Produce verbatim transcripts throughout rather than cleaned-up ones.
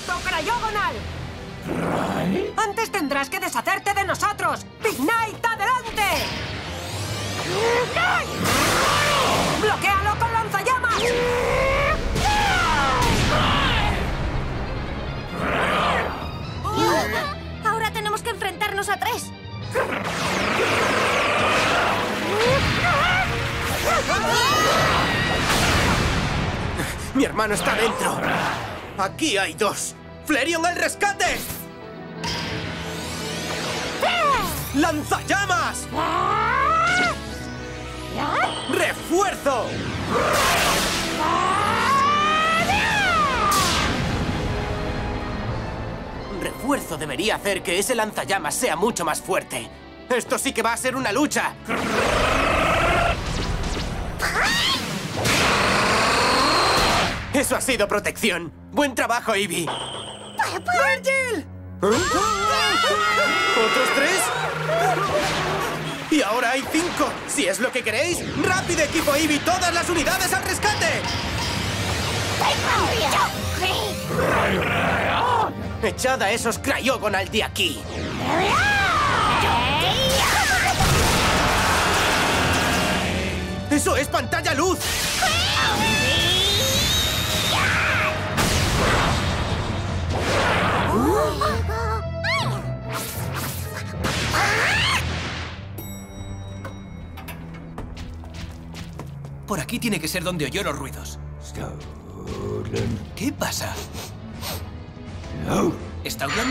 alto, Crayogonal! Antes tendrás que deshacerte de nosotros. ¡Big Knight, adelante! ¡Bloquéalo con lanzallamas! Ahora tenemos que enfrentarnos a tres. ¡Mi hermano está dentro! ¡Aquí hay dos! ¡Flareon al rescate! ¡Lanzallamas! ¡Refuerzo! Refuerzo debería hacer que ese lanzallamas sea mucho más fuerte. ¡Esto sí que va a ser una lucha! ¡Eso ha sido protección! ¡Buen trabajo, Eevee! ¡Virgil! ¿Eh? ¿Otros tres? ¡Y ahora hay cinco! ¡Si es lo que queréis! ¡Rápido, equipo Eevee! ¡Todas las unidades al rescate! ¡Echad a esos Crayogonal de aquí! ¡Eso es pantalla luz! Por aquí tiene que ser donde oyó los ruidos. ¿Qué pasa? ¿Stoutland?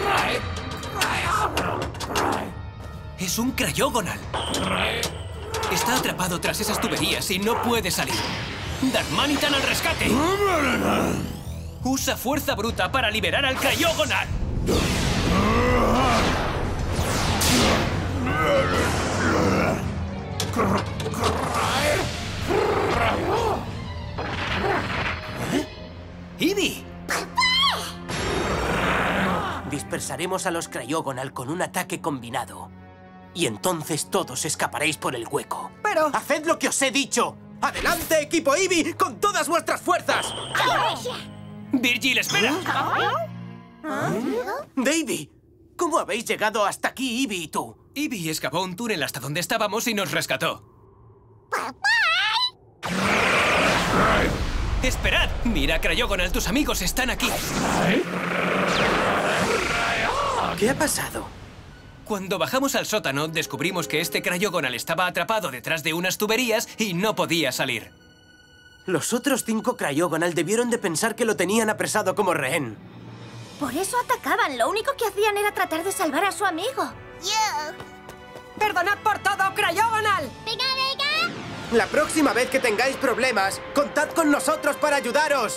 Es un Crayogonal. Está atrapado tras esas tuberías y no puede salir. ¡Darmanitan al rescate! Usa fuerza bruta para liberar al Crayogonal. ¿Eh? ¡Eevee! Dispersaremos a los Crayogonal con un ataque combinado. Y entonces todos escaparéis por el hueco. Pero... ¡Haced lo que os he dicho! ¡Adelante, equipo Eevee, con todas vuestras fuerzas! ¡Virgil, espera! ¡Davey! ¿Cómo habéis llegado hasta aquí, Eevee y tú? Eevee excavó un túnel hasta donde estábamos y nos rescató. ¡Esperad! Mira, Crayogonal, tus amigos están aquí. ¿Qué ha pasado? Cuando bajamos al sótano, descubrimos que este Crayogonal estaba atrapado detrás de unas tuberías y no podía salir. Los otros cinco Crayogonal debieron de pensar que lo tenían apresado como rehén. Por eso atacaban. Lo único que hacían era tratar de salvar a su amigo. ¡Perdonad por todo, Crayogonal! ¡Venga, venga! La próxima vez que tengáis problemas, contad con nosotros para ayudaros.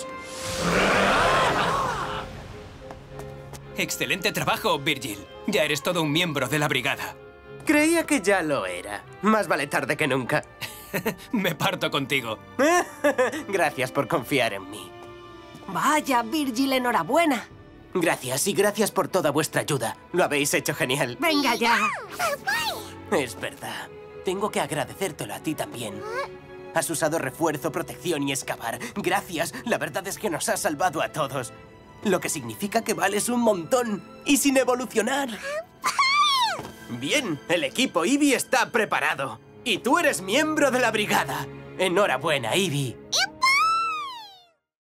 Excelente trabajo, Virgil. Ya eres todo un miembro de la brigada. Creía que ya lo era. Más vale tarde que nunca. Me parto contigo. Gracias por confiar en mí. Vaya, Virgil, enhorabuena. Gracias y gracias por toda vuestra ayuda. Lo habéis hecho genial. Venga ya. Es verdad. Tengo que agradecértelo a ti también. Has usado refuerzo, protección y excavar. Gracias. La verdad es que nos has salvado a todos. Lo que significa que vales un montón. Y sin evolucionar. Bien, el equipo Eevee está preparado. Y tú eres miembro de la brigada. Enhorabuena, Eevee.